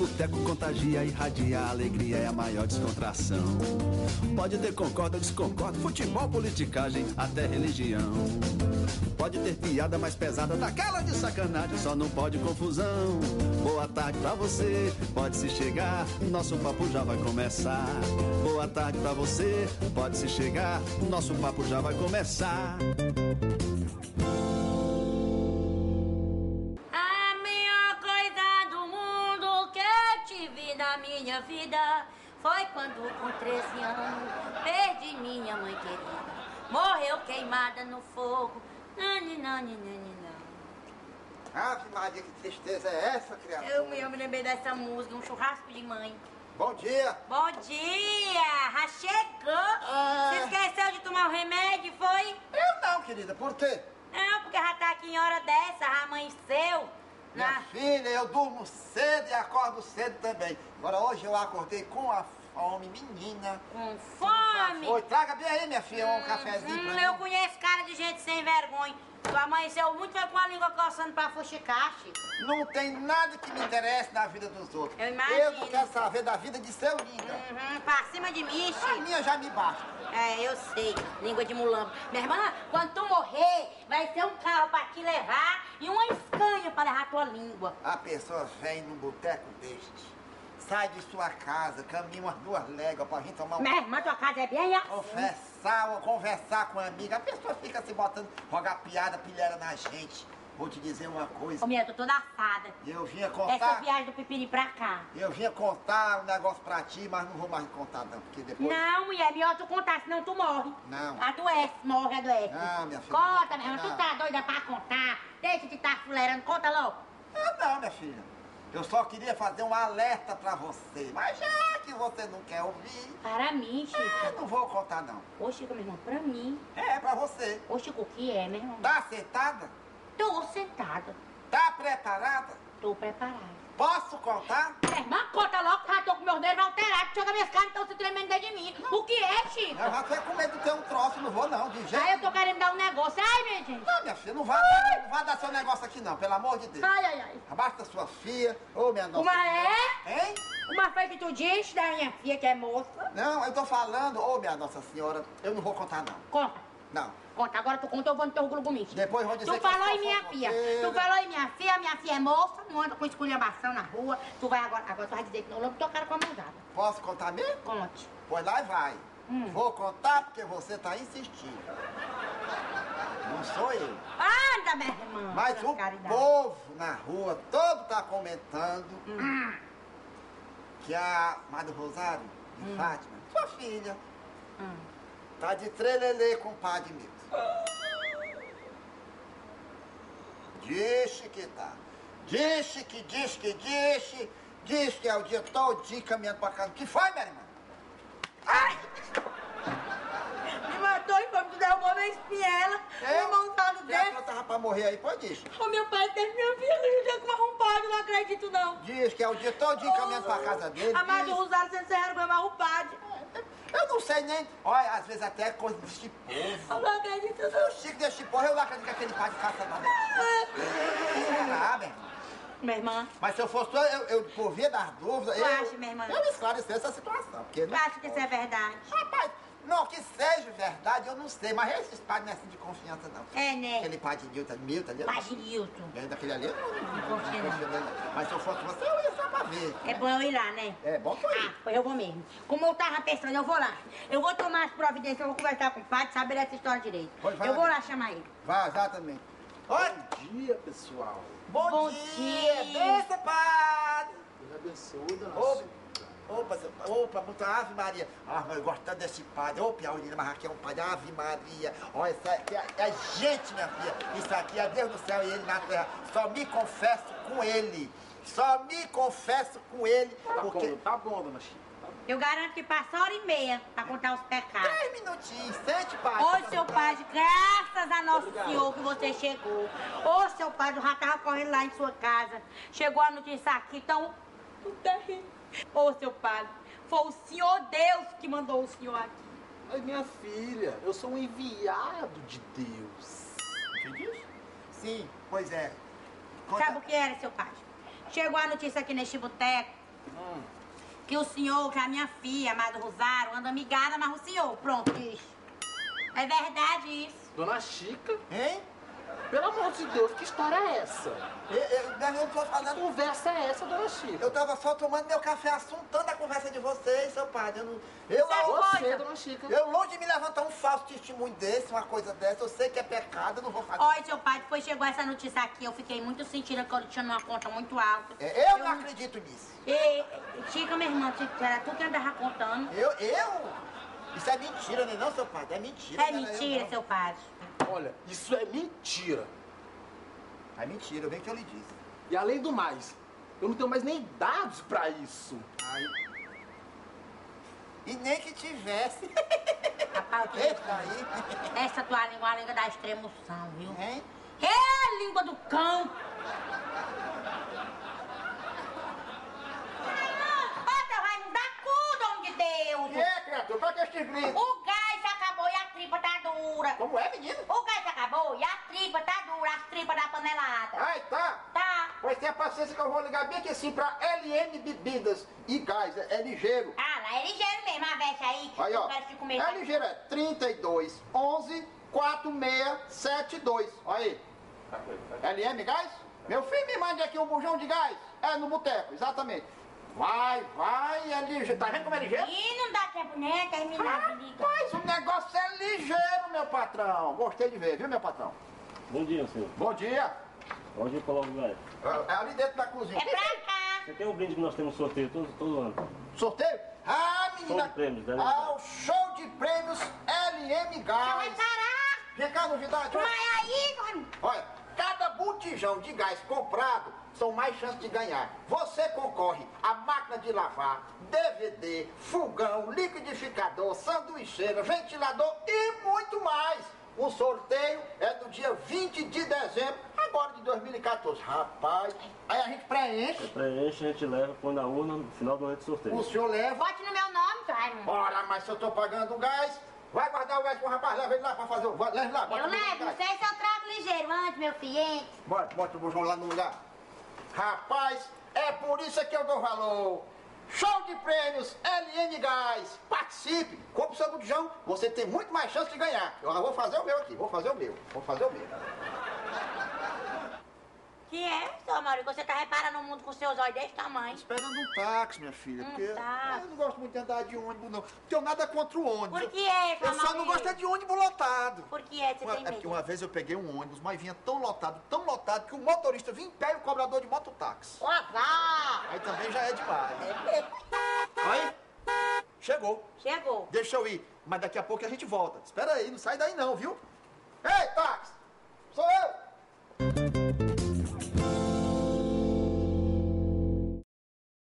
boteco contagia, irradia, a alegria é a maior descontração. Pode ter concorda ou desconcorda, futebol, politicagem, até religião. Pode ter piada mais pesada, daquela de sacanagem, só não pode confusão. Boa tarde pra você, pode se chegar, nosso papo já vai começar. Boa tarde pra você, pode se chegar, nosso papo já vai começar. A melhor coisa do mundo que eu tive na minha vida foi quando com 13 anos perdi minha mãe querida. Morreu queimada no fogo. Nani, nani, nani, nani. Ave Maria, que tristeza é essa, criatura? Eu me lembrei dessa música, um churrasco de mãe. Bom dia! Bom dia! Já chegou! Você esqueceu de tomar o remédio, foi? Eu não, querida, por quê? Não, porque já tá aqui em hora dessa, já amanheceu. Minha filha, eu durmo cedo e acordo cedo também. Agora hoje eu acordei com a fome, menina. Com fome? Foi, traga bem aí, minha filha, um cafezinho pra mim. Eu conheço cara de gente sem vergonha. Tu amanheceu muito, foi com a língua coçando pra fuxicache. Não tem nada que me interesse na vida dos outros. Eu imagino. Eu não quero saber da vida de seu linda. Pra cima de mim, A minha já me basta. É, eu sei, língua de mulambo. Minha irmã, quando tu morrer, vai ter um carro pra te levar e uma escanha pra levar tua língua. A pessoa vem num boteco deste, sai de sua casa, caminha umas 2 léguas pra vir tomar um... Minha irmã, tua casa é bem assim. Conversar com a amiga. A pessoa fica se botando, jogar piada, pilhera na gente. Vou te dizer uma coisa. Ô, minha, eu tô toda assada. Eu vinha Essa contar... viagem do Pepini pra cá. Eu vinha contar um negócio pra ti, mas não vou mais contar não, porque depois... Não, mulher, melhor tu contar, senão tu morre. Não. Adoece, morre, adoece. Não, minha filha. Conta, minha irmã, Não. tu tá doida pra contar. Deixa de estar fuleirando, conta logo. Não, minha filha. Eu só queria fazer um alerta pra você. Mas já que você não quer ouvir... Para mim, Chico. Eu não vou contar não. Ô, Chico, meu irmão, pra mim. É, pra você. Ô, Chico, o que é, meu irmão? Tá sentada? Tô sentada. Tá preparada? Tô preparada. Posso contar? Minha irmã, conta logo que já tô com meus dedos alterados. Chega minhas caras, então se tremendo dentro de mim. O que é, Chico? Eu já tô com medo de ter um troço, não vou não, de jeito Aí eu tô querendo dar um negócio. Ai, minha gente. Não, minha filha, não vai dar seu negócio aqui não, pelo amor de Deus. Ai, ai, ai. Abaixo da sua filha, ô minha nossa. Uma é? Hein? Uma foi que tu disse da minha filha, que é moça. Não, eu tô falando, ô minha Nossa Senhora, eu não vou contar não. Conta. Não. Conta, agora tu conta, eu vou no teu glugumite. Depois vou dizer Tu que eu falou sou em minha filha. fofoqueira. Tu falou em minha filha é moça, não anda com esculhambação na rua. Tu vai agora tu vai dizer que não lambe tua cara com a mãozada. Posso contar mesmo? Conte. Pois lá e vai. Vou contar porque você tá insistindo. Não sou eu. Anda, minha irmã. Mas pela o caridade. povo na rua todo tá comentando que a Madre Rosário de Fátima, sua filha, tá de trelelê com o padre Milton. Diz que tá. Diz que é o dia todinho caminhando pra casa. O que foi, minha irmã? Ai! Me matou e foi, tu derrubou minha espinhela. É? Um montado Já que desse. ela tava pra morrer aí, pode dizer. Ô, meu pai teve minha filha, já com arrombado, não acredito não. Diz que é o dia todinho caminhando pra casa dele. A Madre diz. Rosário sendo serra com arrombado. Eu não sei nem. Olha, às vezes até é coisa desse povo. Eu não acredito não. O Chico desse porra, eu não acredito que aquele padre faça nada. Será, meu irmão? Minha irmã. Mas se eu fosse eu por via das dúvidas, Tu acha, minha irmã? eu esclarecer essa situação. Porque Tu acha que isso é verdade? Rapaz, não, que seja verdade, eu não sei, mas esses padres não é assim de confiança, não. É, né? Aquele padre Milton ali. Padre Nilton. Daquele ali, eu não confio, não. confio nele. Mas se eu fosse você, eu ia só pra ver. É bom eu ir lá, né? É bom tu ir. Ah, pois eu vou mesmo. Como eu tava pensando, eu vou lá. Eu vou tomar as providências, eu vou conversar com o padre, saber essa história direito. Pois vai Eu vou lá. lá chamar ele. Vai, exatamente. Oi! Bom dia, pessoal. Bom dia! Benção, padre! Deus abençoe, dona Opa, Sônia. opa, muita Ave Maria. Ah, mas eu gosto tanto desse padre. Ô, Piauí, mas aqui é um padre, Ave Maria. Olha, isso aqui é gente, minha filha. Isso aqui é Deus no céu e ele na terra. Só me confesso com ele. Só me confesso com ele. Porque... Tá bom, dona Chica. Tá bom. Eu garanto que passa hora e meia pra contar os pecados. 3 minutinhos, sente, padre. Ô, seu padre, graças a Nosso Senhor que você chegou. Ô, seu padre, eu já tava correndo lá em sua casa. Chegou a notícia aqui, então... Tudo terrível. Ô, seu padre, foi o Senhor Deus que mandou o senhor aqui. Mas minha filha, eu sou um enviado de Deus. Entendeu? Sim, pois é. Sabe o que era, seu padre? Chegou a notícia aqui neste boteco Que o senhor, que a minha filha, amado Rosário, anda amigada, mas o senhor, pronto, isso. É verdade isso. Dona Chica, Hein? pelo amor de Deus, que história é essa? Eu não tô Que falando. conversa é essa, Dona Chica? Eu tava só tomando meu café, assuntando a conversa de vocês, seu padre. Eu Você, Dona Chica. longe de me levantar um falso testemunho desse, uma coisa dessa, eu sei que é pecado, eu não vou fazer. Olha, seu pai, depois chegou essa notícia aqui, eu fiquei muito sentida que eu tinha uma conta muito alta. Eu não acredito nisso. Chica, minha irmã, era tu que andava contando. Eu? Isso é mentira, não é não, seu padre? É mentira. É não era eu, mentira, não. seu padre. Olha, isso é mentira. É mentira, bem que eu lhe disse. E além do mais, eu não tenho mais nem dados pra isso. Aí. E nem que tivesse. Rapaz, eu Eita te aí. essa tua língua é a língua da extremoção, viu? Hein? É a língua do cão. Ô, seu Raimundo, dá cu, homem de Deus. Que é, criatura? Pra que este grito? O gás acabou e a tripa tá dura. Como é, menino? O gás acabou e a tripa tá dura, as tripas da panelada. Ai, tá. Tá. Pois tenha paciência que eu vou ligar bem aqui assim pra LM Bebidas e Gás. É ligeiro. Ah, lá é ligeiro mesmo, a veste aí. Que Aí, ó. eu quero te comer. É ligeiro, é 32 11 4672. Olha aí. LM Gás? Meu filho, me mande aqui um bujão de gás. É no boteco, exatamente. Vai, é ligeiro. Tá vendo como é ligeiro? Ih, não dá tempo nem terminar de ligar. Rapaz, o negócio é ligeiro, meu patrão. Gostei de ver, viu, meu patrão? Bom dia, senhor. Bom dia. Onde eu coloco o gás? É ali dentro da cozinha. É pra cá. Você tem um brinde que nós temos sorteio todo ano. Sorteio? Ah, menina. Show de prêmios, né? Ah, o show de prêmios LM Não Gás. vai parar. Vem cá, novidade. Mas aí, Raimundo. Olha, cada botijão de gás comprado são mais chances de ganhar. Você concorre a máquina de lavar, DVD, fogão, liquidificador, sanduicheira, ventilador e muito mais. O sorteio é no dia 20 de dezembro, agora de 2014. Rapaz, aí a gente preenche, Preenche, a gente leva, põe na urna, no final do ano de sorteio. o senhor leva. Bote no meu nome, seu Raimundo. Ora, mas se eu tô pagando o gás, vai guardar o gás com o rapaz, leva ele lá pra fazer o... Leva lá, bota Eu no levo, não gás. sei se eu trago ligeiro antes, meu filho, hein? Bota o bujão lá no lugar. Rapaz, é por isso que eu dou valor. Show de prêmios LN Gás. Participe. Compre o seu bujão, você tem muito mais chance de ganhar. Eu vou fazer o meu aqui, vou fazer o meu. Que é, seu Maurício? Você tá reparando o mundo com seus olhos desse tamanho. Esperando um táxi, minha filha, porque táxi. eu não gosto muito de andar de ônibus, não. Não tenho nada contra o ônibus. Por que é, seu Eu só não Maurício? gosto é de ônibus lotado. Por que é? Você É tem porque medo? uma vez eu peguei um ônibus, mas vinha tão lotado, que o motorista vinha em pé e o cobrador de mototáxi. Ó, vá! Aí também já é demais. Aí, chegou. Chegou. Deixa eu ir, mas daqui a pouco a gente volta. Espera aí, não sai daí não, viu? Ei, táxi! Sou eu!